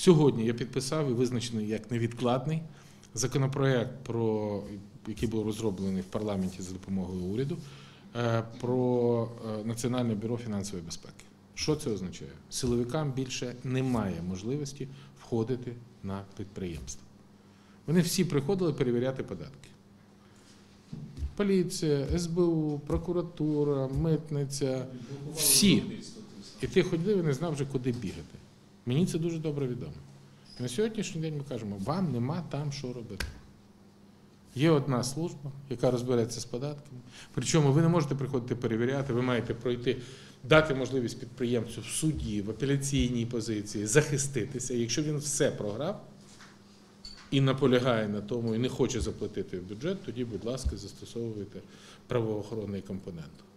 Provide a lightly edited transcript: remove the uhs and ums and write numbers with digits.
Сьогодні я підписав і визначений як невідкладний законопроект, який був розроблений в парламенті за допомогою уряду, про Національне бюро фінансової безпеки. Що це означає? Силовикам більше немає можливості входити на підприємства. Вони всі приходили перевіряти податки. Поліція, СБУ, прокуратура, митниця, всі. І ти ходив і не знав вже, куди бігати. Мені це дуже добре відомо. І на сьогоднішній день ми кажемо, вам нема там що робити. Є одна служба, яка розбереться з податками. Причому ви не можете приходити перевіряти, ви маєте пройти, дати можливість підприємцю в суді, в апеляційній позиції захиститися. Якщо він все програв і наполягає на тому, і не хоче заплатити в бюджет, тоді, будь ласка, застосовуйте правоохоронний компонент.